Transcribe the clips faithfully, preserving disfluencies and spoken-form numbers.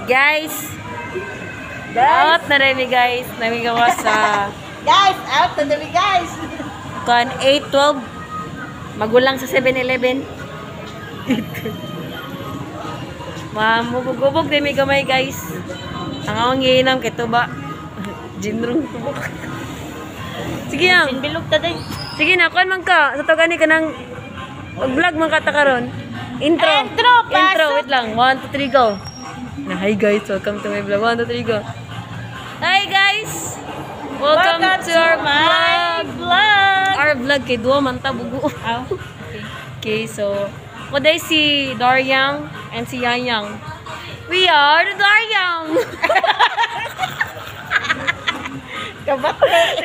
Guys, Guys, out na rin guys. Namigawa sa guys, out na dami guys. kan eight twelve. Magulang sa seven eleven. Mamubog-ubog din may gamay guys. Ang awang iinam kito ba? Jinrong tubok. Sige yang. Sinbilog ta din. Sige na, kuan man ka. Sa to gani ka ng vlog man ka ta karon. Intro. Intro, pasok. Intro, wait lang. one, two, three, go. Na, hi guys, welcome to my vlog. one, two, three, go. Hi guys! Welcome, Welcome to, our my vlog. vlog. Our vlog kay Duwa Manta Bugo. Oh, Okay, so today si Daryang and si Yanyang. We are the Daryang. kabat.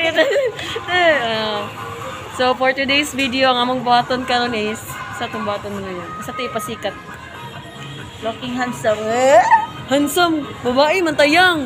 uh, so for today's video, ang among button karon is sa tong button mo yan. Sa tayo pasikat. Looking handsome. Handsome, babae mantayang.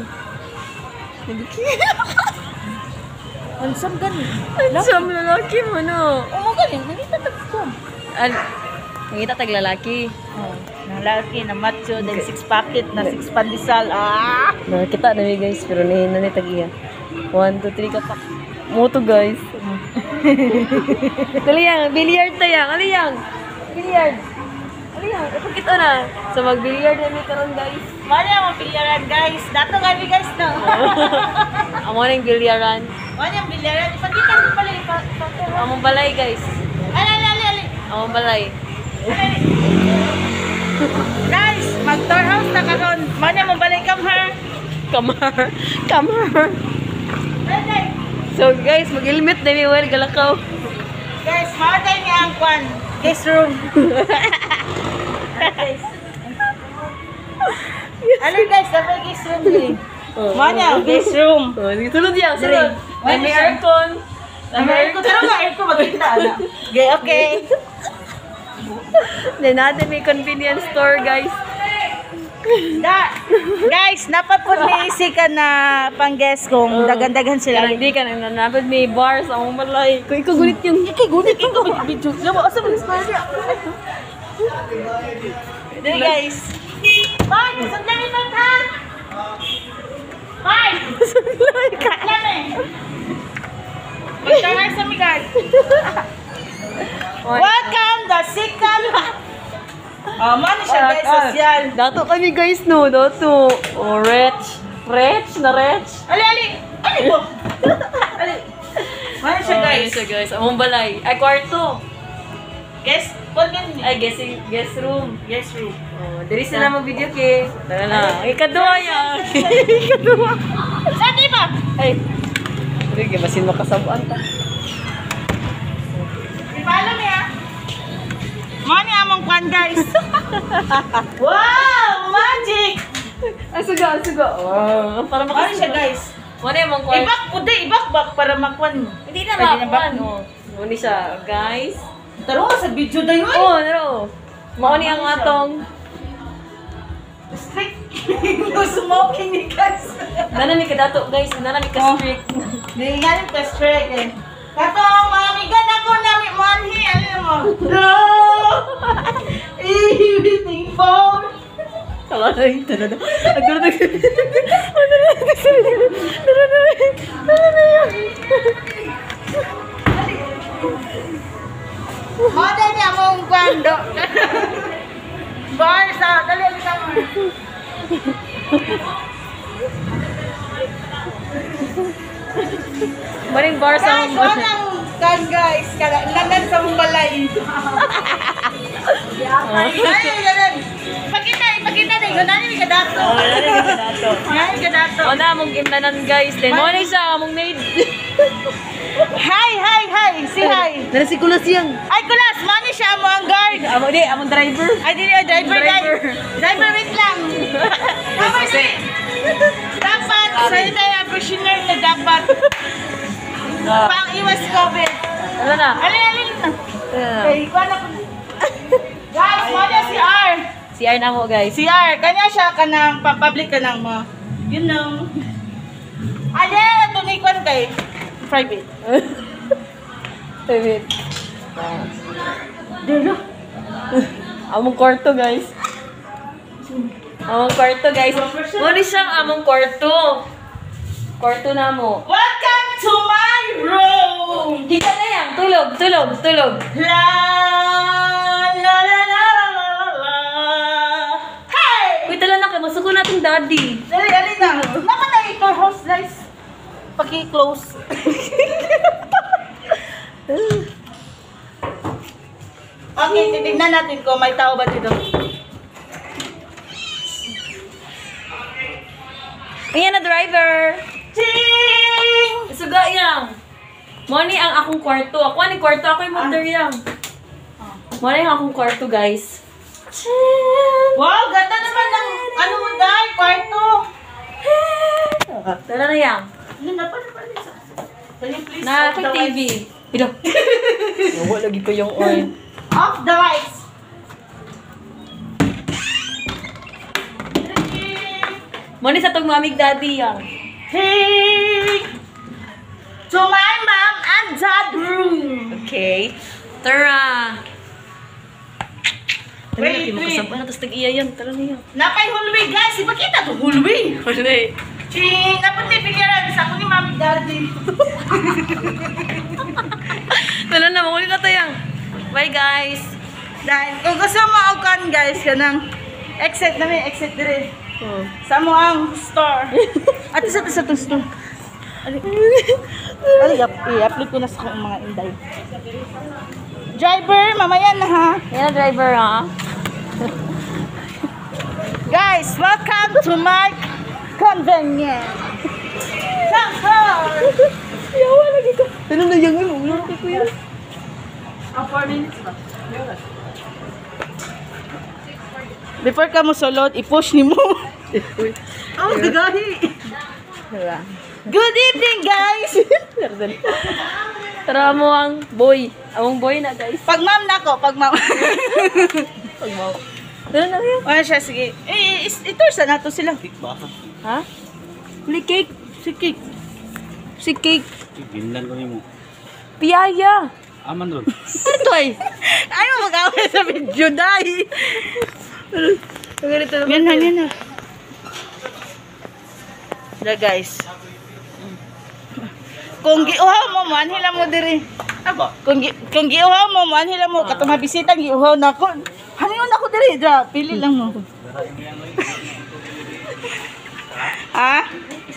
Handsome gani. Handsome lalaki mo no. Oh, mo gani, nangita tagkom. Al, ngita tag lalaki. Oh, na lalaki na macho, then six pocket na six pandesal. Ah! Nakita na mi guys, pero nahina ni tag-iya. one, two, three, kapak. Moto guys. Kaliyang, billiard tayo. Kaliyang. Billiard. Kaliyang, ipakita na. So mag-billiard na mi karon guys. Manya mo bilyaran guys. Dato kami guys no. Amo na yung bilyaran. Manya bilyaran. Ipakita mo pala ipa- ipa- Among balay guys. Ali ali ali ali. Among balay. Guys, mag-tour house na karon. Manya mo balik kam ha. Kamar. Kamar. Ready? So guys, mag-ilmit na mi well galakaw. Guys, maatay niya ang kwan. Guest room. Guys. Ano guys, dapat guest room din. Manya, guest room. Oh, tulad yan, sulod. May may aircon. May aircon. Pero nga aircon magkita na. Okay, okay. Then natin may convenience store guys. Da, guys, napat po may isikan na pang guest kung dagan-dagan sila. Kaya hindi ka na nanapad may bar sa among balay. Kung ikaw gunit yung... Ikay, gunit, ikaw video. Lama, asa mo nag-smile niya? Dali guys. Bye, sandali ba ha? Bye! Sandali ka. Lame! Magtawag sa mi guys. Welcome, the second. Oh, man siya guys, social. Dato kami guys no, dato. Oh, rich. Rich na rich. Ali, ali! Ali mo! Ali! Man siya Oh, guys. yun siya guys. Among balay. Ay, kwarto. Guest, kung ganun Ay, guest, guest room. Guest room. Oh, diri sila mag-video kay. Tara na. Ikaduha yan. Ikaduha. Saan di ba? Ay. Sige, masin makasabuan ta. Ipaalam niya. Money among kwan guys. Wow! Magic! Ay, suga, suga. Oh, para Ano siya makasuga. guys? Ano yung mga kwarto? Ibak po di, ibak bak para makwan. Hindi na Pwede na makuan. ba? Oh. Ano siya, guys? Taro sa video na yun. Oh, ano? Mauni ang atong. Strict. No smoking ni guys. Nana mi kadato, guys. Nana mi ka strict. Hindi nga rin ka strict eh. Kato, mga migan ako namin manhi. Alam mo. No! Everything phone. Kalay, tara na. Agduro na. Ano na? Tara na. Tara na. Mada niya mong kwando. Bar sa, dali sa mo. Maring bar sa Guys, mga walang kan guys. Kailangan sa mong balay. Ay, ganun. Pakita, ipakita na. Ganun yung kadato. Oh, nana mi kadato. Yan yung kadato. O na, mong imnanan, guys. Then, mo na siya, mong maid. Hi, hi, hi. Say hi. Nara si Kulas yan. Ay, kulas. Mani siya mo ang guard. Amo di, among driver. Ay, di niya. Driver, Driver. guys. Driver, wait lang. Tama na. Dapat, sa'yo tayo appreciator na dapat. Ah. Pang iwas COVID. Ano na? Alin, alin. Ayan. Okay, ikuha na ko. Guys, mani si R. Si R na mo, guys. Si R, kanya siya ka ng pa-public ka ng mo. You know. Alin, ito ni Kwan kay private. Wait. Dilo. Among kwarto, guys. Among kwarto, guys. Muna siyang among kwarto. Kwarto na mo. Welcome to my room! Hika na yan. Tulog, tulog, tulog. La la la la la la la. Hey! Uy, tala na kayo. Masuko natin daddy. Dali, dali na. Naman na ito, house guys. Paki-close. Okay, titignan natin kung may tao ba dito. Ayan na, driver. Ching! Isuga yang. Moni ang akong kwarto. Ako ani kwarto. Ako yung motor yang. Moni ang akong kwarto, guys. Wow, ganda naman ng ano mo dahil, kwarto. Tara na yang. Ano na pa naman isa? Can you please Na off ako the T V. lights? Ilo. Nawa lagi ko yung oil. Off the lights. Moni sa tong mamig daddy yang. Hey! To my mom and dad room. Okay. Tara. Tara Wait, na, wait. makasabay na. Tapos tag-iya yan. Tara na yan. Napay hallway guys, ipakita to hallway. Huli. Ching, dapat may pilihan sa ako ni mami daddy. Tara na, mahuli ka tayang. Bye, guys. Dahil kung gusto mo aukan guys, kanang exit na may exit dire. Oh. Sa mo ang store. At isa sa itong store. Ali, i-upload ko na sa akong mga inday. Driver, mamaya na ha. Yan ang driver, ha? Guys, welcome to my convenience. Car. Yawa lagi ka. Ano na yung yung ulo kay kuya? Ah, four minutes ba? Before ka mo sulod, i-push ni mo. Oh, gagahi. Good evening, guys. Tara mo ang boy. Among boy na, guys. Pag ma'am na ko, pag ma'am. Pag mo. Tara na yan. Ano siya, sige. Eh, is- ito sa nato sila. Ha? Huli cake. Si Kik. Si cake. Pinlan kami mo. Piyaya. Aman doon. Ano to ay? Ano mag-away sa video, dahil. Ganito Yan na, yan na. Sila, guys. Kung giuhaw mo, manhila mo diri. Aba? Kung, gi kung giuhaw mo, manhila mo. Katong mabisita, giuhaw na ako. Haningon ako diri, dra. Pili lang mo. Ha?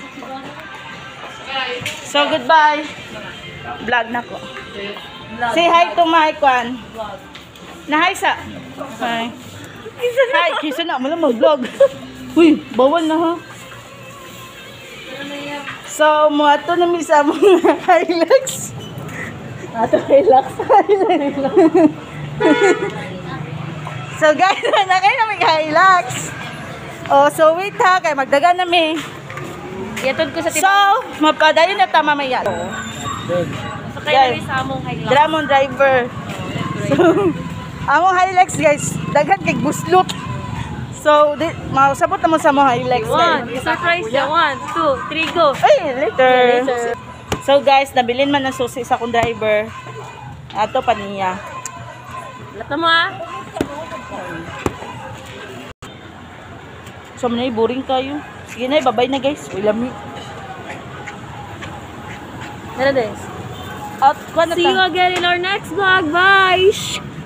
So, goodbye. Vlog na ko. Say hi to my kwan. Na hi sa. Hi. Hi, kisa na mo lang mag-vlog. Uy, bawal na ha. So, mo ato na mi sa mga Hilux. Ato Hilux. So, guys, na kayo na may Hilux. Oh, so wait ha, kay magdaga na mi. Iatod ko sa So, tibang. mapadayon na tama may yan. Sakay na rin sa among highlight. Dramon driver. So, among Hilux guys, daghan kay buslot. So, di, mausabot naman sa mga Hilux One. guys. Surprise na. One, two, three, go. Ay, later. Later. So guys, nabilin man ng susi sa akong driver. Ato pa niya. Lata mo, ha? So, manay boring kayo. Sige na, babay na guys. Uy, lami. Tara, guys. Out, kuha na See you ta. again in our next vlog. Bye!